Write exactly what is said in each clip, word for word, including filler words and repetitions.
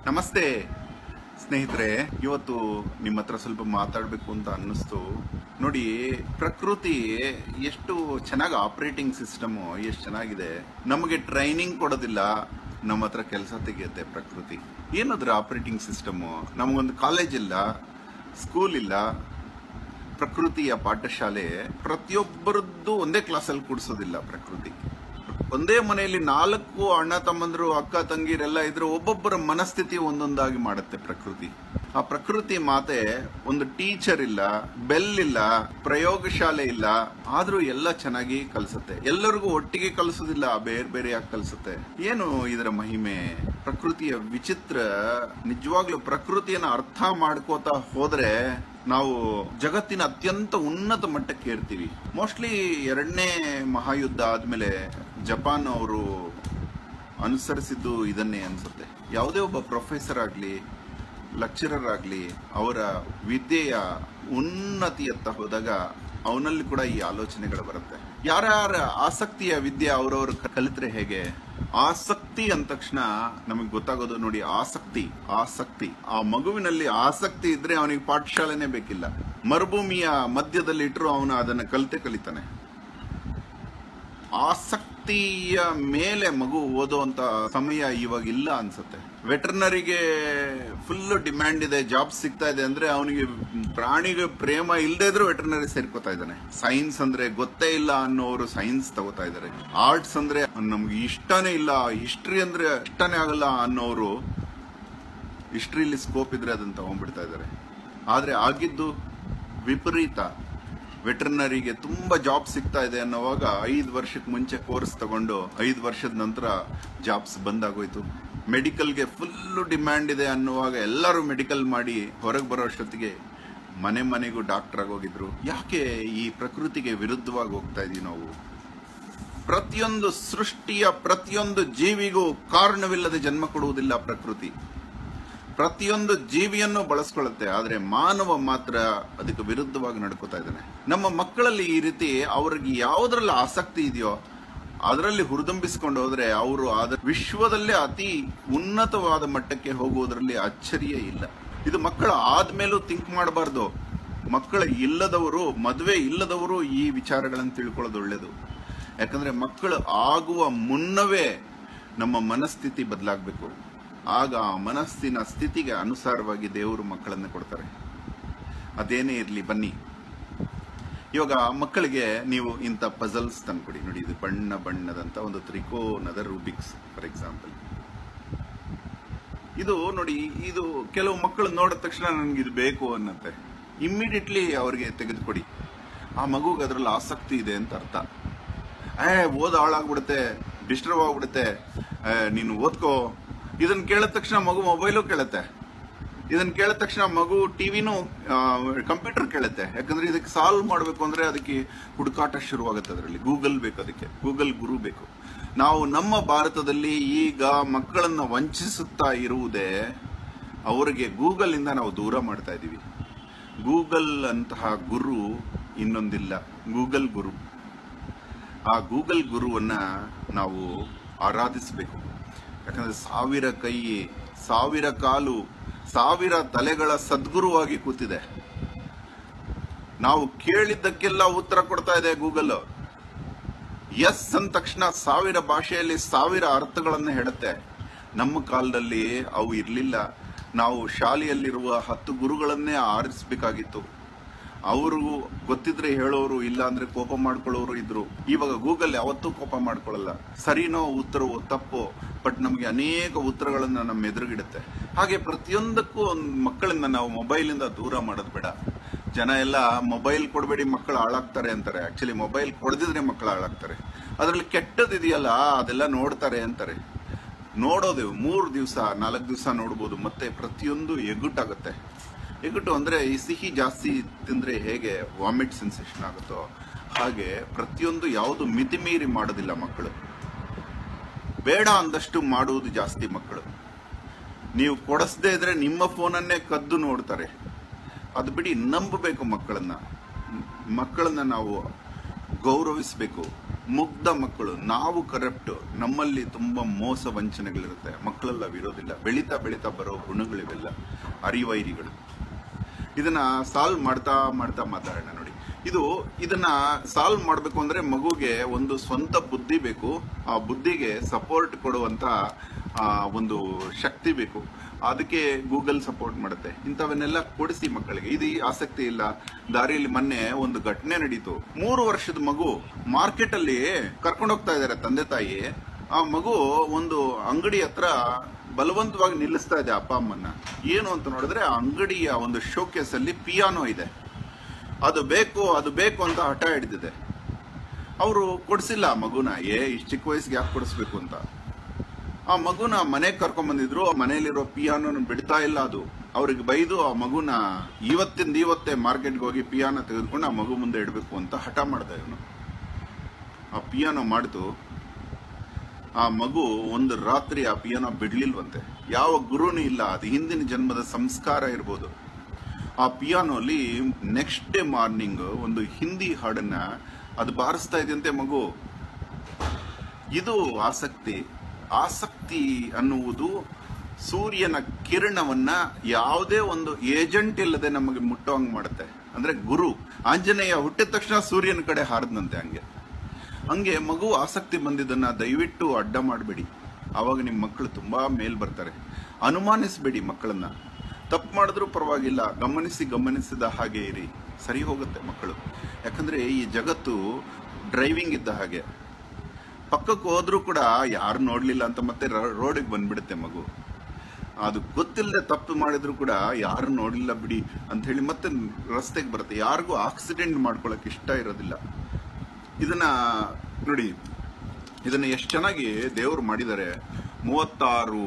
ನಮಸ್ತೆ ಸ್ನೇಹಿತರೆ, ಇವತ್ತು ನಿಮ್ಮ ಹತ್ರ ಸ್ವಲ್ಪ ಮಾತಾಡಬೇಕು ಅಂತ ಅನ್ನಿಸ್ತು. ನೋಡಿ, ಪ್ರಕೃತಿ ಎಷ್ಟು ಚೆನ್ನಾಗಿ ಆಪರೇಟಿಂಗ್ ಸಿಸ್ಟಮ್ ಎಷ್ಟು ಚೆನ್ನಾಗಿದೆ. ನಮಗೆ ಟ್ರೈನಿಂಗ್ ಕೊಡೋದಿಲ್ಲ, ನಮ್ಮ ಹತ್ರ ಕೆಲಸ ತೆಗೆಯುತ್ತೆ ಪ್ರಕೃತಿ. ಏನದ್ರ ಆಪರೇಟಿಂಗ್ ಸಿಸ್ಟಮ್? ನಮಗೊಂದು ಕಾಲೇಜ್ ಇಲ್ಲ, ಸ್ಕೂಲ್ ಇಲ್ಲ, ಪ್ರಕೃತಿಯ ಪಾಠಶಾಲೆ ಪ್ರತಿಯೊಬ್ಬರದ್ದು ಒಂದೇ ಕ್ಲಾಸಲ್ಲಿ ಕೂಡಿಸೋದಿಲ್ಲ ಪ್ರಕೃತಿ. ಒಂದೇ ಮನೆಯಲ್ಲಿ ನಾಲ್ಕು ಅಣ್ಣ ತಮ್ಮಂದ್ರು ಅಕ್ಕ ತಂಗಿರೆಲ್ಲ ಇದ್ರೆ ಒಬ್ಬೊಬ್ಬರ ಮನಸ್ಥಿತಿ ಒಂದೊಂದಾಗಿ ಮಾಡುತ್ತೆ ಪ್ರಕೃತಿ. ಆ ಪ್ರಕೃತಿ ಮಾತೆ ಒಂದು ಟೀಚರ್ ಇಲ್ಲ, ಬೆಲ್ ಇಲ್ಲ, ಪ್ರಯೋಗಶಾಲೆ ಇಲ್ಲ, ಆದ್ರೂ ಎಲ್ಲ ಚೆನ್ನಾಗಿ ಕಲಿಸುತ್ತೆ. ಎಲ್ಲರಿಗೂ ಒಟ್ಟಿಗೆ ಕಲಿಸೋದಿಲ್ಲ, ಬೇರೆ ಬೇರೆಯಾಗಿ ಕಲಿಸುತ್ತೆ. ಏನು ಇದರ ಮಹಿಮೆ? ಪ್ರಕೃತಿಯ ವಿಚಿತ್ರ. ನಿಜವಾಗ್ಲೂ ಪ್ರಕೃತಿಯನ್ನ ಅರ್ಥ ಮಾಡ್ಕೋತಾ ಹೋದ್ರೆ ನಾವು ಜಗತ್ತಿನ ಅತ್ಯಂತ ಉನ್ನತ ಮಟ್ಟಕ್ಕೆ ಏರ್ತೀವಿ. ಮೋಸ್ಟ್ಲಿ ಎರಡನೇ ಮಹಾಯುದ್ಧ ಆದ್ಮೇಲೆ ಜಪಾನ್ ಅವರು ಅನುಸರಿಸಿದ್ದು ಇದನ್ನೇ ಅನ್ಸುತ್ತೆ. ಯಾವುದೇ ಒಬ್ಬ ಪ್ರೊಫೆಸರ್ ಆಗ್ಲಿ, ಲೆಕ್ಚರರ್ ಆಗ್ಲಿ, ಅವರ ವಿದ್ಯೆಯ ಉನ್ನತಿಯತ್ತ ಹೋದಾಗ ಅವನಲ್ಲಿ ಕೂಡ ಈ ಆಲೋಚನೆಗಳು ಬರುತ್ತೆ. ಯಾರ್ಯಾರ ಆಸಕ್ತಿಯ ವಿದ್ಯೆ ಅವರವರು ಕಲಿತ್ರೆ ಹೇಗೆ? ಆಸಕ್ತಿ ಅಂದ ತಕ್ಷಣ ನಮಗೆ ಗೊತ್ತಾಗೋದು ನೋಡಿ, ಆಸಕ್ತಿ ಆಸಕ್ತಿ ಆ ಮಗುವಿನಲ್ಲಿ ಆಸಕ್ತಿ ಇದ್ರೆ ಅವನಿಗೆ ಪಾಠಶಾಲೆನೇ ಬೇಕಿಲ್ಲ. ಮರುಭೂಮಿಯ ಮಧ್ಯದಲ್ಲಿ ಇಟ್ಟರು ಅವನು ಅದನ್ನ ಕಲಿತೆ ಕಲಿತಾನೆ. ಆಸಕ್ತಿಯ ಮೇಲೆ ಮಗು ಓದುವಂತ ಸಮಯ ಇವಾಗ ಇಲ್ಲ ಅನ್ಸುತ್ತೆ. ವೆಟರ್ನರಿಗೆ ಫುಲ್ ಡಿಮ್ಯಾಂಡ್ ಇದೆ, ಜಾಬ್ ಸಿಗ್ತಾ ಇದೆ ಅಂದ್ರೆ ಅವನಿಗೆ ಪ್ರಾಣಿಗೆ ಪ್ರೇಮ ಇಲ್ಲದೆ ಇದ್ರೂ ವೆಟರ್ನರಿ ಸೇರ್ಕೋತಾ ಇದ್ದಾನೆ. ಸೈನ್ಸ್ ಅಂದ್ರೆ ಗೊತ್ತೇ ಇಲ್ಲ ಅನ್ನೋರು ಸೈನ್ಸ್ ತಗೋತಾ ಇದ್ದಾರೆ. ಆರ್ಟ್ಸ್ ಅಂದ್ರೆ ನಮ್ಗೆ ಇಷ್ಟನೇ ಇಲ್ಲ, ಹಿಸ್ಟ್ರಿ ಅಂದ್ರೆ ಇಷ್ಟನೇ ಆಗಲ್ಲ ಅನ್ನೋರು ಹಿಸ್ಟ್ರಿಲಿ ಸ್ಕೋಪ್ ಇದ್ರೆ ಅದನ್ನ ತಗೊಂಡ್ಬಿಡ್ತಾ ಇದ್ದಾರೆ. ಆದ್ರೆ ಆಗಿದ್ದು ವಿಪರೀತ. ವೆಟರ್ನರಿಗೆ ತುಂಬಾ ಜಾಬ್ ಸಿಗ್ತಾ ಇದೆ ಅನ್ನೋವಾಗ ಐದು ವರ್ಷಕ್ಕೆ ಮುಂಚೆ ಕೋರ್ಸ್ ತಗೊಂಡು ಐದು ವರ್ಷದ ನಂತರ ಜಾಬ್ಸ್ ಬಂದಾಗೋಯ್ತು. ಮೆಡಿಕಲ್ಗೆ ಫುಲ್ ಡಿಮ್ಯಾಂಡ್ ಇದೆ ಅನ್ನುವಾಗ ಎಲ್ಲರೂ ಮೆಡಿಕಲ್ ಮಾಡಿ ಹೊರಗೆ ಬರೋ ಅಷ್ಟೊತ್ತಿಗೆ ಮನೆ ಮನೆಗೂ ಡಾಕ್ಟರ್ ಆಗೋಗಿದ್ರು. ಯಾಕೆ ಈ ಪ್ರಕೃತಿಗೆ ವಿರುದ್ಧವಾಗಿ ಹೋಗ್ತಾ ಇದೀವಿ ನಾವು? ಪ್ರತಿಯೊಂದು ಸೃಷ್ಟಿಯ ಪ್ರತಿಯೊಂದು ಜೀವಿಗೂ ಕಾರಣವಿಲ್ಲದೆ ಜನ್ಮ ಕೊಡುವುದಿಲ್ಲ ಪ್ರಕೃತಿ. ಪ್ರತಿಯೊಂದು ಜೀವಿಯನ್ನು ಬಳಸ್ಕೊಳ್ಳುತ್ತೆ, ಆದ್ರೆ ಮಾನವ ಮಾತ್ರ ಅದಕ್ಕೆ ವಿರುದ್ಧವಾಗಿ ನಡ್ಕೋತಾ ಇದ್ದಾನೆ. ನಮ್ಮ ಮಕ್ಕಳಲ್ಲಿ ಈ ರೀತಿ ಅವ್ರಿಗೆ ಯಾವುದ್ರಲ್ಲಿ ಆಸಕ್ತಿ ಇದೆಯೋ ಅದರಲ್ಲಿ ಹುರಿದುಂಬಿಸ್ಕೊಂಡು ಹೋದ್ರೆ ಅವರು ಅದ ವಿಶ್ವದಲ್ಲೇ ಅತಿ ಉನ್ನತವಾದ ಮಟ್ಟಕ್ಕೆ ಹೋಗುವುದರಲ್ಲಿ ಅಚ್ಚರಿಯೇ ಇಲ್ಲ. ಇದು ಮಕ್ಕಳ ಆದ್ಮೇಲೂ ಥಿಂಕ್ ಮಾಡಬಾರ್ದು. ಮಕ್ಕಳ ಇಲ್ಲದವರು, ಮದುವೆ ಇಲ್ಲದವರು ಈ ವಿಚಾರಗಳನ್ನು ತಿಳ್ಕೊಳ್ಳೋದು ಒಳ್ಳೇದು. ಯಾಕಂದ್ರೆ ಮಕ್ಕಳು ಆಗುವ ಮುನ್ನವೇ ನಮ್ಮ ಮನಸ್ಥಿತಿ ಬದಲಾಗಬೇಕು. ಆಗ ಆ ಮನಸ್ಸಿನ ಸ್ಥಿತಿಗೆ ಅನುಸಾರವಾಗಿ ದೇವರು ಮಕ್ಕಳನ್ನು ಕೊಡ್ತಾರೆ. ಅದೇನೇ ಇರಲಿ, ಬನ್ನಿ ಇವಾಗ ಮಕ್ಕಳಿಗೆ ನೀವು ಇಂಥ ಪಜಲ್ಸ್ ತಂದ್ಕೊಡಿ. ನೋಡಿ, ಇದು ಬಣ್ಣ ಬಣ್ಣದಂತ ಒಂದು ತ್ರಿಕೋನದ ರೂಬಿಕ್ಸ್ ಫಾರ್ ಎಕ್ಸಾಂಪಲ್. ಇದು ನೋಡಿ, ಇದು ಕೆಲವು ಮಕ್ಕಳು ನೋಡಿದ ತಕ್ಷಣ ನನ್ಗೆ ಇದು ಬೇಕು ಅನ್ನತ್ತೆ. ಇಮ್ಮಿಡಿಯೇಟ್ಲಿ ಅವ್ರಿಗೆ ತೆಗೆದುಕೊಡಿ. ಆ ಮಗುಗೆ ಅದ್ರಲ್ಲಿ ಆಸಕ್ತಿ ಇದೆ ಅಂತ ಅರ್ಥ. ಏ ಓದ್ ಹಾಳಾಗ್ಬಿಡುತ್ತೆ, ಡಿಸ್ಟರ್ಬ್ ಆಗ್ಬಿಡುತ್ತೆ, ನೀನು ಓದ್ಕೋ. ಇದನ್ನ ಕೇಳಿದ ತಕ್ಷಣ ಮಗು ಮೊಬೈಲು ಕೇಳುತ್ತೆ. ಇದನ್ನ ಕೇಳಿದ ತಕ್ಷಣ ಮಗು ಟಿವಿನೂ ಕಂಪ್ಯೂಟರ್ ಕೇಳುತ್ತೆ. ಯಾಕಂದ್ರೆ ಇದಕ್ಕೆ ಸಾಲ್ವ್ ಮಾಡಬೇಕು ಅಂದ್ರೆ ಅದಕ್ಕೆ ಹುಡುಕಾಟ ಶುರುವಾಗುತ್ತೆ. ಅದರಲ್ಲಿ ಗೂಗಲ್ ಬೇಕು, ಅದಕ್ಕೆ ಗೂಗಲ್ ಗುರು ಬೇಕು. ನಾವು ನಮ್ಮ ಭಾರತದಲ್ಲಿ ಈಗ ಮಕ್ಕಳನ್ನ ವಂಚಿಸುತ್ತಾ ಇರುವುದೇ ಅವರಿಗೆ ಗೂಗಲ್ ಇಂದ ನಾವು ದೂರ ಮಾಡ್ತಾ ಇದೀವಿ. ಗೂಗಲ್ ಅಂತಹ ಗುರು ಇನ್ನೊಂದಿಲ್ಲ, ಗೂಗಲ್ ಗುರು. ಆ ಗೂಗಲ್ ಗುರುವನ್ನ ನಾವು ಆರಾಧಿಸಬೇಕು. ಯಾಕಂದ್ರೆ ಸಾವಿರ ಕೈ, ಸಾವಿರ ಕಾಲು, ಸಾವಿರ ತಲೆಗಳ ಸದ್ಗುರುವಾಗಿ ಕೂತಿದೆ. ನಾವು ಕೇಳಿದ್ದಕ್ಕೆಲ್ಲ ಉತ್ತರ ಕೊಡ್ತಾ ಇದೆ ಗೂಗಲ್. ಎಸ್ ಅಂದ ತಕ್ಷಣ ಸಾವಿರ ಭಾಷೆಯಲ್ಲಿ ಸಾವಿರ ಅರ್ಥಗಳನ್ನು ಹೇಳುತ್ತೆ. ನಮ್ಮ ಕಾಲದಲ್ಲಿ ಅವು ಇರಲಿಲ್ಲ. ನಾವು ಶಾಲೆಯಲ್ಲಿರುವ ಹತ್ತು ಗುರುಗಳನ್ನೇ ಆರಿಸಬೇಕಾಗಿತ್ತು. ಅವರು ಗೊತ್ತಿದ್ರೆ ಹೇಳೋರು, ಇಲ್ಲ ಅಂದ್ರೆ ಕೋಪ ಮಾಡ್ಕೊಳ್ಳೋರು ಇದ್ರು. ಇವಾಗ ಗೂಗಲ್ ಯಾವತ್ತೂ ಕೋಪ ಮಾಡ್ಕೊಳ್ಳಲ್ಲ. ಸರಿನೋ ಉತ್ತರವೋ ತಪ್ಪೋ, ಬಟ್ ನಮಗೆ ಅನೇಕ ಉತ್ತರಗಳನ್ನ ನಮ್ಮ ಎದುರುಗಿಡುತ್ತೆ. ಹಾಗೆ ಪ್ರತಿಯೊಂದಕ್ಕೂ ಒಂದು ಮಕ್ಕಳನ್ನ ನಾವು ಮೊಬೈಲ್ ಇಂದ ದೂರ ಮಾಡೋದು ಬೇಡ. ಜನ ಎಲ್ಲ ಮೊಬೈಲ್ ಕೊಡಬೇಡಿ ಮಕ್ಕಳು ಹಾಳಾಗ್ತಾರೆ ಅಂತಾರೆ. ಆಕ್ಚುಲಿ ಮೊಬೈಲ್ ಕೊಡದಿದ್ರೆ ಮಕ್ಕಳು ಹಾಳಾಗ್ತಾರೆ. ಅದರಲ್ಲಿ ಕೆಟ್ಟದಿದೆಯಲ್ಲ ಅದೆಲ್ಲ ನೋಡ್ತಾರೆ ಅಂತಾರೆ. ನೋಡೋದು ಮೂರು ದಿವಸ ನಾಲ್ಕು ದಿವಸ ನೋಡ್ಬೋದು, ಮತ್ತೆ ಪ್ರತಿಯೊಂದು ಎಗುಟ್ಟಾಗುತ್ತೆ. ಎಗುಟು ಅಂದ್ರೆ ಈ ಸಿಹಿ ಜಾಸ್ತಿ ತಿಂದ್ರೆ ಹೇಗೆ ವಾಮಿಟ್ ಸೆನ್ಸೇಷನ್ ಆಗುತ್ತೋ ಹಾಗೆ ಪ್ರತಿಯೊಂದು ಯಾವುದು ಮಿತಿ ಮೀರಿ ಮಾಡೋದಿಲ್ಲ ಮಕ್ಕಳು. ಬೇಡ ಅಂದಷ್ಟು ಮಾಡುವುದು ಜಾಸ್ತಿ ಮಕ್ಕಳು. ನೀವು ಕೊಡಿಸದೇ ಇದ್ರೆ ನಿಮ್ಮ ಫೋನನ್ನೇ ಕದ್ದು ನೋಡ್ತಾರೆ. ಅದು ಬಿಡಿ, ನಂಬಬೇಕು ಮಕ್ಕಳನ್ನ. ಮಕ್ಕಳನ್ನ ನಾವು ಗೌರವಿಸಬೇಕು. ಮುಗ್ಧ ಮಕ್ಕಳು. ನಾವು ಕರಪ್ಟ್, ನಮ್ಮಲ್ಲಿ ತುಂಬಾ ಮೋಸ ವಂಚನೆಗಳಿರುತ್ತೆ, ಮಕ್ಕಳೆಲ್ಲ ವಿರೋಧಿಲ್ಲ. ಬೆಳೀತಾ ಬೆಳೀತಾ ಬರೋ ಗುಣಗಳಿವೆಲ್ಲ ಅರಿವೈರಿಗಳು. ಇದನ್ನ ಸಾಲ್ವ್ ಮಾಡ್ತಾ ಮಾಡ್ತಾ ಮಾತಾಡೋಣ. ನೋಡಿ, ಇದು ಇದನ್ನ ಸಾಲ್ವ್ ಮಾಡಬೇಕು ಅಂದ್ರೆ ಮಗುಗೆ ಒಂದು ಸ್ವಂತ ಬುದ್ಧಿ ಬೇಕು. ಆ ಬುದ್ಧಿಗೆ ಸಪೋರ್ಟ್ ಕೊಡುವಂತ ಆ ಒಂದು ಶಕ್ತಿ ಬೇಕು. ಅದಕ್ಕೆ ಗೂಗಲ್ ಸಪೋರ್ಟ್ ಮಾಡುತ್ತೆ. ಇಂಥವನ್ನೆಲ್ಲ ಕೊಡಿಸಿ ಮಕ್ಕಳಿಗೆ. ಇದು ಆಸಕ್ತಿ ಇಲ್ಲ. ದಾರಿಯಲ್ಲಿ ಮೊನ್ನೆ ಒಂದು ಘಟನೆ ನಡೀತು. ಮೂರು ವರ್ಷದ ಮಗು ಮಾರ್ಕೆಟ್ ಅಲ್ಲಿ ಕರ್ಕೊಂಡು ಹೋಗ್ತಾ ಇದಾರೆ ತಂದೆ ತಾಯಿ. ಆ ಮಗು ಒಂದು ಅಂಗಡಿ ಹತ್ರ ಬಲವಂತವಾಗಿ ನಿಲ್ಲಿಸ್ತಾ ಇದೆ ಅಪ್ಪ ಅಮ್ಮನ್ನ. ಏನು ಅಂತ ನೋಡಿದ್ರೆ, ಆ ಅಂಗಡಿಯ ಒಂದು ಶೋಕೇಸ್ ಅಲ್ಲಿ ಪಿಯಾನೋ ಇದೆ, ಅದು ಬೇಕು ಅದು ಬೇಕು ಅಂತ ಹಠ ಹಿಡಿದಿದೆ. ಅವರು ಕೊಡಿಸಿಲ್ಲ ಆ ಮಗುನ. ಏ ಇಷ್ಟು ಚಿಕ್ಕ ವಯಸ್ಸಿಗೆ ಯಾಕೆ ಕೊಡಿಸ್ಬೇಕು ಅಂತ ಆ ಮಗುನ ಮನೆಗೆ ಕರ್ಕೊಂಡ್ ಬಂದಿದ್ರು. ಮನೆಯಲ್ಲಿರೋ ಪಿಯಾನೋನ ಬಿಡ್ತಾ ಇಲ್ಲ. ಅದು ಅವ್ರಿಗೆ ಬೈದು ಆ ಮಗುನ ಇವತ್ತಿಂದ ಇವತ್ತೇ ಮಾರ್ಕೆಟ್ಗೆ ಹೋಗಿ ಪಿಯಾನೋ ತೆಗೆದುಕೊಂಡು ಆ ಮಗು ಮುಂದೆ ಇಡಬೇಕು ಅಂತ ಹಠ ಮಾಡ್ದ ಇವನು. ಆ ಪಿಯಾನೋ ಮಾಡ್ತು. ಆ ಮಗು ಒಂದು ರಾತ್ರಿ ಆ ಪಿಯಾನೋ ಬಿಡ್ಲಿಲ್ವಂತೆ. ಯಾವ ಗುರುನೂ ಇಲ್ಲ, ಅದು ಹಿಂದಿನ ಜನ್ಮದ ಸಂಸ್ಕಾರ ಇರ್ಬೋದು. ಆ ಪಿಯಾನೋಲಿ ನೆಕ್ಸ್ಟ್ ಡೇ ಮಾರ್ನಿಂಗ್ ಒಂದು ಹಿಂದಿ ಹಾಡನ್ನ ಅದು ಬಾರಿಸ್ತಾ ಇದೆಯಂತೆ ಮಗು. ಇದು ಆಸಕ್ತಿ. ಆಸಕ್ತಿ ಅನ್ನುವುದು ಸೂರ್ಯನ ಕಿರಣವನ್ನ ಯಾವುದೇ ಒಂದು ಏಜೆಂಟ್ ಇಲ್ಲದೆ ನಮಗೆ ಮುಟ್ಟೋಂಗ್ ಮಾಡುತ್ತೆ. ಅಂದ್ರೆ ಗುರು ಆಂಜನೇಯ ಹುಟ್ಟಿದ ತಕ್ಷಣ ಸೂರ್ಯನ ಕಡೆ ಹಾರದಂತೆ. ಹಂಗೆ ಹಂಗೆ ಮಗು ಆಸಕ್ತಿ ಬಂದಿದ್ದನ್ನ ದಯವಿಟ್ಟು ಅಡ್ಡ ಮಾಡಬೇಡಿ. ಆವಾಗ ನಿಮ್ಮ ಮಕ್ಕಳು ತುಂಬಾ ಮೇಲ್ ಬರ್ತಾರೆ. ಅನುಮಾನಿಸಬೇಡಿ ಮಕ್ಕಳನ್ನ. ತಪ್ಪು ಮಾಡಿದ್ರೂ ಪರವಾಗಿಲ್ಲ, ಗಮನಿಸಿ ಗಮನಿಸಿದ ಹಾಗೆ ಇರಿ, ಸರಿ ಹೋಗುತ್ತೆ ಮಕ್ಕಳು. ಯಾಕಂದ್ರೆ ಈ ಜಗತ್ತು ಡ್ರೈವಿಂಗ್ ಇದ್ದ ಹಾಗೆ. ಪಕ್ಕಕ್ಕೆ ಹೋದ್ರೂ ಕೂಡ ಯಾರು ನೋಡ್ಲಿಲ್ಲ ಅಂತ ಮತ್ತೆ ರೋಡಿಗೆ ಬಂದ್ಬಿಡುತ್ತೆ ಮಗು. ಅದು ಗೊತ್ತಿಲ್ಲದೆ ತಪ್ಪು ಮಾಡಿದ್ರು ಕೂಡ ಯಾರು ನೋಡ್ಲಿಲ್ಲ ಬಿಡಿ ಅಂತ ಹೇಳಿ ಮತ್ತೆ ರಸ್ತೆಗೆ ಬರುತ್ತೆ. ಯಾರಿಗೂ ಆಕ್ಸಿಡೆಂಟ್ ಮಾಡ್ಕೊಳಕ್ ಇಷ್ಟ ಇರೋದಿಲ್ಲ. ಇದನ್ನ ನೋಡಿ, ಇದನ್ನ ಎಷ್ಟು ಚೆನ್ನಾಗಿ ದೇವರು ಮಾಡಿದ್ದಾರೆ. ಮೂವತ್ತಾರು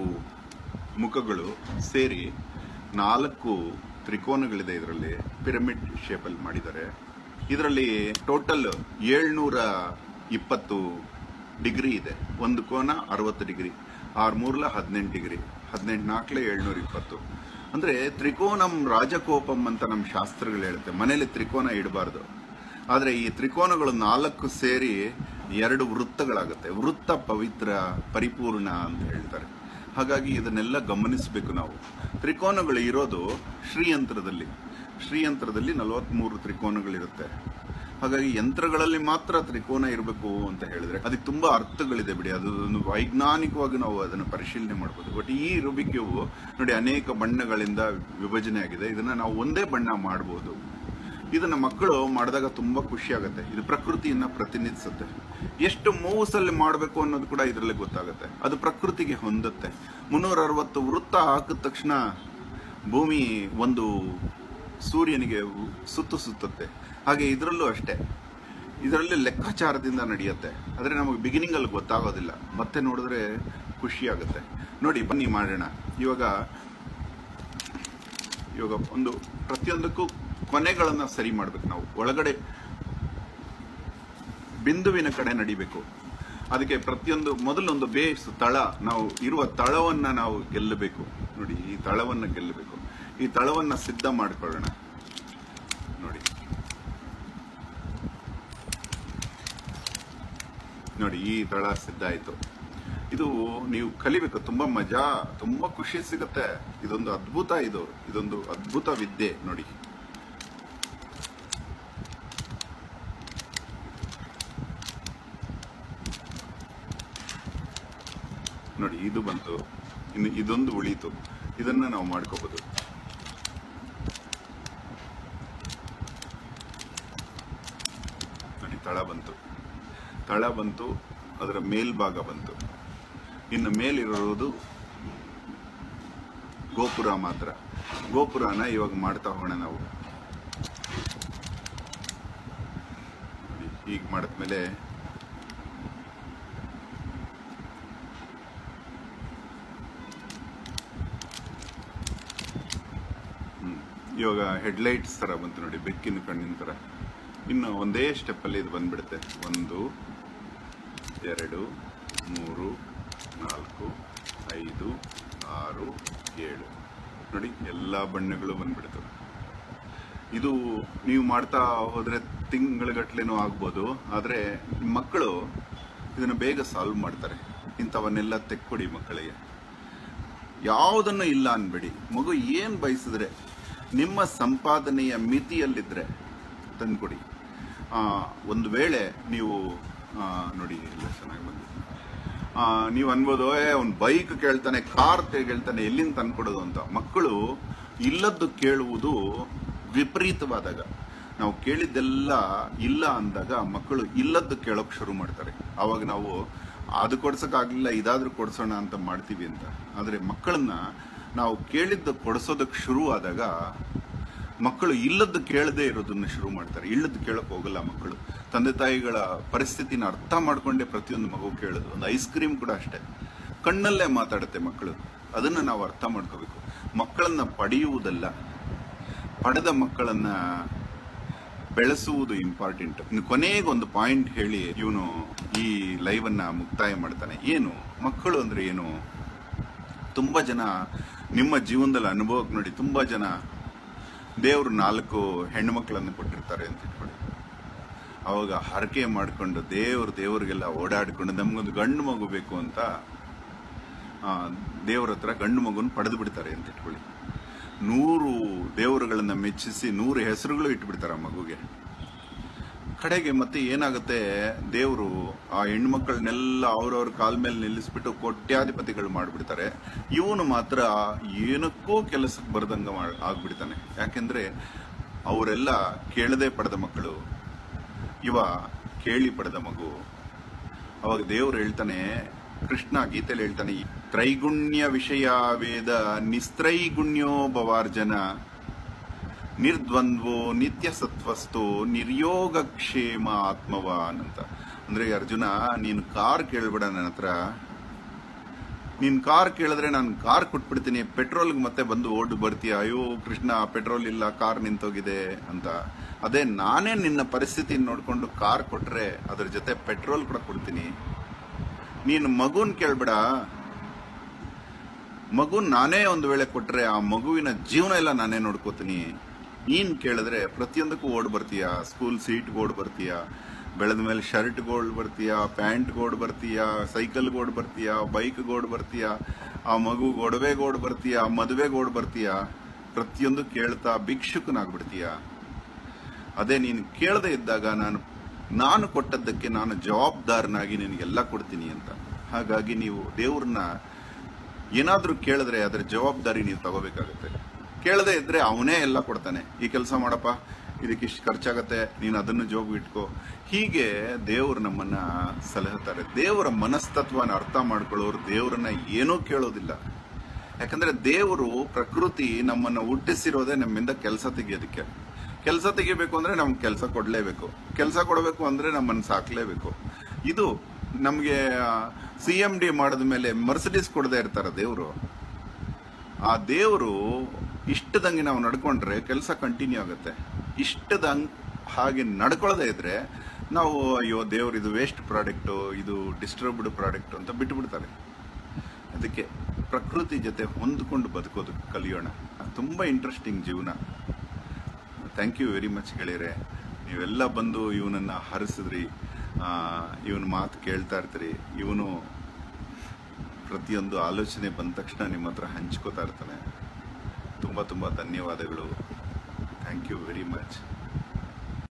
ಮುಖಗಳು ಸೇರಿ ನಾಲ್ಕು ತ್ರಿಕೋನಗಳಿದೆ. ಇದರಲ್ಲಿ ಪಿರಮಿಡ್ ಶೇಪಲ್ಲಿ ಮಾಡಿದ್ದಾರೆ. ಇದರಲ್ಲಿ ಟೋಟಲ್ ಏಳ್ನೂರ ಇಪ್ಪತ್ತು ಡಿಗ್ರಿ ಇದೆ. ಒಂದು ಕೋನ ಅರವತ್ತು ಡಿಗ್ರಿ, ಆರ್ ಮೂರ್ಲ ಹದಿನೆಂಟು ಡಿಗ್ರಿ, ಹದಿನೆಂಟು ನಾಲ್ಕಲೆ ಏಳ್ನೂರ ಇಪ್ಪತ್ತು. ಅಂದ್ರೆ ತ್ರಿಕೋನಂ ರಾಜಕೋಪಂ ಅಂತ ನಮ್ಮ ಶಾಸ್ತ್ರಗಳು ಹೇಳುತ್ತೆ. ಮನೇಲಿ ತ್ರಿಕೋನ ಇಡಬಾರ್ದು. ಆದ್ರೆ ಈ ತ್ರಿಕೋನಗಳು ನಾಲ್ಕು ಸೇರಿ ಎರಡು ವೃತ್ತಗಳಾಗುತ್ತೆ. ವೃತ್ತ ಪವಿತ್ರ ಪರಿಪೂರ್ಣ ಅಂತ ಹೇಳ್ತಾರೆ. ಹಾಗಾಗಿ ಇದನ್ನೆಲ್ಲ ಗಮನಿಸಬೇಕು ನಾವು. ತ್ರಿಕೋನಗಳು ಇರೋದು ಶ್ರೀಯಂತ್ರದಲ್ಲಿ. ಶ್ರೀಯಂತ್ರದಲ್ಲಿ ನಲವತ್ಮೂರು ತ್ರಿಕೋನಗಳಿರುತ್ತೆ. ಹಾಗಾಗಿ ಯಂತ್ರಗಳಲ್ಲಿ ಮಾತ್ರ ತ್ರಿಕೋನ ಇರಬೇಕು ಅಂತ ಹೇಳಿದ್ರೆ ಅದಕ್ಕೆ ತುಂಬಾ ಅರ್ಥಗಳಿದೆ ಬಿಡಿ. ಅದನ್ನು ವೈಜ್ಞಾನಿಕವಾಗಿ ನಾವು ಅದನ್ನು ಪರಿಶೀಲನೆ ಮಾಡಬಹುದು. ಬಟ್ ಈ ರೂಬಿಕ್ ಕ್ಯೂಬ್ ನೋಡಿ ಅನೇಕ ಬಣ್ಣಗಳಿಂದ ವಿಭಜನೆ ಆಗಿದೆ. ಇದನ್ನ ನಾವು ಒಂದೇ ಬಣ್ಣ ಮಾಡಬಹುದು. ಇದನ್ನ ಮಕ್ಕಳು ಮಾಡಿದಾಗ ತುಂಬಾ ಖುಷಿ ಆಗುತ್ತೆ. ಇದು ಪ್ರಕೃತಿಯನ್ನ ಪ್ರತಿನಿಧಿಸುತ್ತೆ. ಎಷ್ಟು ಮೂವ್ಸಲ್ಲಿ ಮಾಡಬೇಕು ಅನ್ನೋದು ಕೂಡ ಇದರಲ್ಲಿ ಗೊತ್ತಾಗುತ್ತೆ. ಅದು ಪ್ರಕೃತಿಗೆ ಹೊಂದುತ್ತೆ. ಮುನ್ನೂರ ಅರವತ್ತು ವೃತ್ತ ಹಾಕಿದ ತಕ್ಷಣ ಭೂಮಿ ಒಂದು ಸೂರ್ಯನಿಗೆ ಸುತ್ತು ಸುತ್ತುತ್ತೆ. ಹಾಗೆ ಇದರಲ್ಲೂ ಅಷ್ಟೇ. ಇದರಲ್ಲಿ ಲೆಕ್ಕಾಚಾರದಿಂದ ನಡೆಯುತ್ತೆ. ಆದ್ರೆ ನಮಗೆ ಬಿಗಿನಿಂಗ್ ಅಲ್ಲಿ ಗೊತ್ತಾಗೋದಿಲ್ಲ. ಮತ್ತೆ ನೋಡಿದ್ರೆ ಖುಷಿ ಆಗುತ್ತೆ. ನೋಡಿ, ಬನ್ನಿ ಮಾಡೋಣ. ಇವಾಗ ಇವಾಗ ಒಂದು ಪ್ರತಿಯೊಂದಕ್ಕೂ ಕೊನೆಗಳನ್ನ ಸರಿ ಮಾಡ್ಬೇಕು ನಾವು. ಒಳಗಡೆ ಬಿಂದುವಿನ ಕಡೆ ನಡಿಬೇಕು. ಅದಕ್ಕೆ ಪ್ರತಿಯೊಂದು ಮೊದಲೊಂದು ಬೇಸ್ ತಳ, ನಾವು ಇರುವ ತಳವನ್ನ ನಾವು ಗೆಲ್ಲಬೇಕು. ನೋಡಿ, ಈ ತಳವನ್ನ ಗೆಲ್ಲಬೇಕು. ಈ ತಳವನ್ನ ಸಿದ್ಧ ಮಾಡ್ಕೊಳ್ಳೋಣ. ನೋಡಿ ನೋಡಿ ಈ ತಳ ಸಿದ್ಧ ಆಯ್ತು. ಇದು ನೀವು ಕಲಿಬೇಕು. ತುಂಬಾ ಮಜಾ, ತುಂಬಾ ಖುಷಿ ಸಿಗುತ್ತೆ. ಇದೊಂದು ಅದ್ಭುತ. ಇದು ಇದೊಂದು ಅದ್ಭುತ ವಿದ್ಯೆ. ನೋಡಿ, ನೋಡಿ ಇದು ಬಂತು. ಇನ್ನು ಇದೊಂದು ಉಳಿತು. ಇದನ್ನ ನಾವು ಮಾಡ್ಕೋಬಹುದು. ನೋಡಿ, ತಳ ಬಂತು. ತಳ ಬಂತು. ಅದರ ಮೇಲ್ಭಾಗ ಬಂತು. ಇನ್ನು ಮೇಲಿರೋದು ಗೋಪುರ ಮಾತ್ರ. ಗೋಪುರನ ಇವಾಗ ಮಾಡ್ತಾ ಹೋಗೋಣ ನಾವು. ಈಗ ಮಾಡಿದ್ಮೇಲೆ ಇವಾಗ ಹೆಡ್ಲೈಟ್ಸ್ ತರ ಬಂತು ನೋಡಿ, ಬೆಕ್ಕಿನ ಕಣ್ಣಿನ ತರ. ಇನ್ನು ಒಂದೇ ಸ್ಟೆಪ್ ಅಲ್ಲಿ ಇದು ಬಂದ್ಬಿಡುತ್ತೆ. ಒಂದು, ಎರಡು, ಮೂರು, ನಾಲ್ಕು, ಐದು, ಆರು, ಏಳು. ನೋಡಿ, ಎಲ್ಲಾ ಬಣ್ಣಗಳು ಬಂದ್ಬಿಡ್ತವೆ. ಇದು ನೀವು ಮಾಡ್ತಾ ಹೋದ್ರೆ ತಿಂಗಳಗಟ್ಲೆನೂ ಆಗ್ಬೋದು. ಆದರೆ ಮಕ್ಕಳು ಇದನ್ನು ಬೇಗ ಸಾಲ್ವ್ ಮಾಡ್ತಾರೆ. ಇಂಥವನ್ನೆಲ್ಲ ತೆಕ್ಕೊಡಿ ಮಕ್ಕಳಿಗೆ. ಯಾವುದನ್ನು ಇಲ್ಲ ಅನ್ಬೇಡಿ. ಮಗು ಏನು ಬಯಸಿದ್ರೆ ನಿಮ್ಮ ಸಂಪಾದನೆಯ ಮಿತಿಯಲ್ಲಿದ್ದರೆ ತಂದ್ಕೊಡಿ. ಒಂದು ವೇಳೆ ನೀವು ನೋಡಿ ಎಲ್ಲ ಚೆನ್ನಾಗಿ ಬಂದಿದೆ. ನೀವು ಅನ್ಬೋದು, ಏ ಅವ್ನು ಬೈಕ್ ಕೇಳ್ತಾನೆ, ಕಾರ್ ಕೇಳ್ತಾನೆ, ಎಲ್ಲಿಂದ ತಂದ್ಕೊಡೋದು ಅಂತ. ಮಕ್ಕಳು ಇಲ್ಲದ್ದು ಕೇಳುವುದು ವಿಪರೀತವಾದಾಗ, ನಾವು ಕೇಳಿದ್ದೆಲ್ಲ ಇಲ್ಲ ಅಂದಾಗ ಮಕ್ಕಳು ಇಲ್ಲದ್ದು ಕೇಳೋಕೆ ಶುರು ಮಾಡ್ತಾರೆ. ಆವಾಗ ನಾವು ಅದು ಕೊಡ್ಸೋಕ್ಕಾಗಲಿಲ್ಲ, ಇದಾದ್ರೂ ಕೊಡ್ಸೋಣ ಅಂತ ಮಾಡ್ತೀವಿ ಅಂತ. ಆದರೆ ಮಕ್ಕಳನ್ನ ನಾವು ಕೇಳಿದ್ದು ಕೊಡಿಸೋದಕ್ಕೆ ಶುರು ಆದಾಗ ಮಕ್ಕಳು ಇಲ್ಲದ್ದು ಕೇಳದೇ ಇರೋದನ್ನ ಶುರು ಮಾಡ್ತಾರೆ. ಇಲ್ಲದ್ದು ಕೇಳೋಕೆ ಹೋಗಲ್ಲ ಮಕ್ಕಳು. ತಂದೆ ತಾಯಿಗಳ ಪರಿಸ್ಥಿತಿನ ಅರ್ಥ ಮಾಡ್ಕೊಂಡೆ ಪ್ರತಿಯೊಂದು ಮಗು ಕೇಳೋದು. ಒಂದು ಐಸ್ ಕ್ರೀಮ್ ಕೂಡ ಅಷ್ಟೇ, ಕಣ್ಣಲ್ಲೇ ಮಾತಾಡುತ್ತೆ ಮಕ್ಕಳು. ಅದನ್ನು ನಾವು ಅರ್ಥ ಮಾಡ್ಕೋಬೇಕು. ಮಕ್ಕಳನ್ನ ಪಡೆಯುವುದಲ್ಲ, ಪಡೆದ ಮಕ್ಕಳನ್ನ ಬೆಳೆಸುವುದು ಇಂಪಾರ್ಟೆಂಟ್. ಇನ್ನು ಕೊನೆಗೊಂದು ಪಾಯಿಂಟ್ ಹೇಳಿ ಇವನು ಈ ಲೈವ್ ಅನ್ನ ಮುಕ್ತಾಯ ಮಾಡ್ತಾನೆ. ಏನು ಮಕ್ಕಳು ಅಂದ್ರೆ ಏನು? ತುಂಬಾ ಜನ ನಿಮ್ಮ ಜೀವನದಲ್ಲಿ ಅನುಭವಕ್ಕೆ ನೋಡಿ, ತುಂಬಾ ಜನ ದೇವ್ರು ನಾಲ್ಕು ಹೆಣ್ಣು ಮಕ್ಕಳನ್ನು ಕೊಟ್ಟಿರ್ತಾರೆ ಅಂತ ಇಟ್ಕೊಳ್ಳಿ. ಅವಾಗ ಹರಕೆ ಮಾಡಿಕೊಂಡು ದೇವ್ರು ದೇವ್ರಿಗೆಲ್ಲ ಓಡಾಡಿಕೊಂಡು ನಮ್ಗೊಂದು ಗಂಡು ಮಗು ಬೇಕು ಅಂತ ದೇವ್ರ ಹತ್ರ ಗಂಡು ಮಗುನ ಪಡೆದು ಬಿಡ್ತಾರೆ ಅಂತ ಇಟ್ಕೊಳ್ಳಿ. ನೂರು ದೇವರುಗಳನ್ನ ಮೆಚ್ಚಿಸಿ ನೂರು ಹೆಸರುಗಳು ಇಟ್ಬಿಡ್ತಾರೆ ಆ ಮಗುಗೆ. ಕಡೆಗೆ ಮತ್ತೆ ಏನಾಗುತ್ತೆ, ದೇವರು ಆ ಹೆಣ್ಮಕ್ಳನ್ನೆಲ್ಲ ಅವ್ರವ್ರ ಕಾಲ ಮೇಲೆ ನಿಲ್ಲಿಸ್ಬಿಟ್ಟು ಕೋಟ್ಯಾಧಿಪತಿಗಳು ಮಾಡಿಬಿಡ್ತಾರೆ. ಇವನು ಮಾತ್ರ ಏನಕ್ಕೂ ಕೆಲಸಕ್ಕೆ ಬರ್ದಂಗ ಆಗ್ಬಿಡ್ತಾನೆ. ಯಾಕೆಂದ್ರೆ ಅವರೆಲ್ಲ ಕೇಳದೆ ಪಡೆದ ಮಕ್ಕಳು, ಇವ ಕೇಳಿ ಪಡೆದ ಮಗು. ಅವಾಗ ದೇವ್ರು ಹೇಳ್ತಾನೆ, ಕೃಷ್ಣ ಗೀತೆಯಲ್ಲಿ ಹೇಳ್ತಾನೆ, ತ್ರೈಗುಣ್ಯ ವಿಷಯ ವೇದ ನಿಸ್ತ್ರೈಗುಣ್ಯೋ ಭವಾರ್ಜನ ನಿರ್ದ್ವಂದ್ವೋ ನಿತ್ಯ ಸತ್ವಸ್ತು ನಿರ್ಯೋಗಕ್ಷೇಮ ಆತ್ಮವಾನ್ ಅಂತ. ಅಂದ್ರೆ ಅರ್ಜುನ, ನೀನು ಕಾರ್ ಕೇಳ್ಬೇಡ ನನ್ನ ಹತ್ರ. ನೀನ್ ಕಾರ್ ಕೇಳಿದ್ರೆ ನಾನು ಕಾರ್ ಕೊಟ್ಬಿಡ್ತೀನಿ, ಪೆಟ್ರೋಲ್ಗೆ ಮತ್ತೆ ಬಂದು ಓಡ್ ಬರ್ತೀಯ. ಅಯ್ಯೋ ಕೃಷ್ಣ, ಪೆಟ್ರೋಲ್ ಇಲ್ಲ, ಕಾರ್ ನಿಂತೋಗಿದೆ ಅಂತ. ಅದೇ ನಾನೇ ನಿನ್ನ ಪರಿಸ್ಥಿತಿ ನೋಡ್ಕೊಂಡು ಕಾರ್ ಕೊಟ್ರೆ ಅದ್ರ ಜೊತೆ ಪೆಟ್ರೋಲ್ ಕೂಡ ಕೊಡ್ತೀನಿ. ನೀನು ಮಗುನ್ ಕೇಳ್ಬೇಡ. ಮಗುನ್ ನಾನೇ ಒಂದು ವೇಳೆ ಕೊಟ್ರೆ ಆ ಮಗುವಿನ ಜೀವನ ಎಲ್ಲ ನಾನೇ ನೋಡ್ಕೋತೀನಿ. ನೀನ್ ಕೇಳಿದ್ರೆ ಪ್ರತಿಯೊಂದಕ್ಕೂ ಓಡ್ ಬರ್ತೀಯ. ಸ್ಕೂಲ್ ಸೀಟ್ಗೆ ಓಡ್ ಬರ್ತೀಯ, ಬೆಳೆದ ಮೇಲೆ ಶರ್ಟ್ಗೆ ಓಡ್ ಬರ್ತೀಯ, ಪ್ಯಾಂಟ್ಗೆ ಓಡ್ ಬರ್ತೀಯ, ಸೈಕಲ್ಗೆ ಓಡ್ ಬರ್ತೀಯ, ಬೈಕ್ಗೆ ಓಡ್ ಬರ್ತೀಯ, ಆ ಮಗು ಒಡವೆಗೆ ಓಡ್ ಬರ್ತೀಯ, ಮದುವೆಗೆ ಓಡ್ ಬರ್ತೀಯ. ಪ್ರತಿಯೊಂದು ಕೇಳ್ತಾ ಭಿಕ್ಷುಕನಾಗ್ಬಿಡ್ತೀಯ. ಅದೇ ನೀನು ಕೇಳದೆ ಇದ್ದಾಗ ನಾನು ನಾನು ಕೊಟ್ಟದ್ದಕ್ಕೆ ನಾನು ಜವಾಬ್ದಾರನಾಗಿ ನಿನಗೆಲ್ಲ ಕೊಡ್ತೀನಿ ಅಂತ. ಹಾಗಾಗಿ ನೀವು ದೇವ್ರನ್ನ ಏನಾದ್ರೂ ಕೇಳಿದ್ರೆ ಅದರ ಜವಾಬ್ದಾರಿ ನೀವು ತಗೋಬೇಕಾಗತ್ತೆ. ಕೇಳದೆ ಇದ್ರೆ ಅವನೇ ಎಲ್ಲ ಕೊಡ್ತಾನೆ. ಈ ಕೆಲಸ ಮಾಡಪ್ಪ, ಇದಕ್ಕಿಷ್ಟು ಖರ್ಚಾಗತ್ತೆ, ನೀನು ಅದನ್ನು ಜೋಬು ಇಟ್ಕೋ. ಹೀಗೆ ದೇವರು ನಮ್ಮನ್ನ ಸಲಹುತ್ತಾರೆ. ದೇವರ ಮನಸ್ತತ್ವನ ಅರ್ಥ ಮಾಡ್ಕೊಳ್ಳೋರು ದೇವರನ್ನ ಏನೂ ಕೇಳೋದಿಲ್ಲ. ಯಾಕಂದ್ರೆ ದೇವರು ಪ್ರಕೃತಿ ನಮ್ಮನ್ನ ಹುಟ್ಟಿಸಿರೋದೇ ನಮ್ಮಿಂದ ಕೆಲಸ ತೆಗಿಯೋದಕ್ಕೆ. ಕೆಲಸ ತೆಗಿಬೇಕು ಅಂದ್ರೆ ನಮ್ಗೆ ಕೆಲಸ ಕೊಡ್ಲೇಬೇಕು. ಕೆಲಸ ಕೊಡಬೇಕು ಅಂದ್ರೆ ನಮ್ಮನ್ನ ಸಾಕ್ಲೇಬೇಕು. ಇದು ನಮ್ಗೆ ಸಿ ಎಂ ಡಿ ಮಾಡಿದ ಮೇಲೆ ಮರ್ಸಿಡೀಸ್ ಕೊಡದೆ ಇರ್ತಾರ ದೇವರು. ಆ ದೇವರು ಇಷ್ಟದಂಗೆ ನಾವು ನಡ್ಕೊಂಡ್ರೆ ಕೆಲಸ ಕಂಟಿನ್ಯೂ ಆಗುತ್ತೆ. ಇಷ್ಟದಂಗ್ ಹಾಗೆ ನಡ್ಕೊಳ್ಳದೆ ಇದ್ರೆ ನಾವು ಅಯ್ಯೋ ದೇವ್ರು ಇದು ವೇಸ್ಟ್ ಪ್ರಾಡಕ್ಟು, ಇದು ಡಿಸ್ಟರ್ಬ್ಡ್ ಪ್ರಾಡಕ್ಟ್ ಅಂತ ಬಿಟ್ಟು ಬಿಡ್ತಾರೆ. ಅದಕ್ಕೆ ಪ್ರಕೃತಿ ಜೊತೆ ಹೊಂದ್ಕೊಂಡು ಬದುಕೋದು ಕಲಿಯೋಣ. ತುಂಬಾ ಇಂಟ್ರೆಸ್ಟಿಂಗ್ ಜೀವನ. ಥ್ಯಾಂಕ್ ಯು ವೆರಿ ಮಚ್ ಗೆಳೆಯರೆ. ನೀವೆಲ್ಲ ಬಂದು ಇವನನ್ನ ಹರಿಸಿದ್ರಿ, ಇವನ ಮಾತು ಕೇಳ್ತಾ ಇರ್ತೀರಿ. ಇವನು ಪ್ರತಿಯೊಂದು ಆಲೋಚನೆ ಬಂದ ತಕ್ಷಣ ನಿಮ್ಮ ಹತ್ರ ಹಂಚ್ಕೋತಾ ಇರ್ತಾನೆ. ತುಂಬ ತುಂಬ ಧನ್ಯವಾದಗಳು. Thank you very much.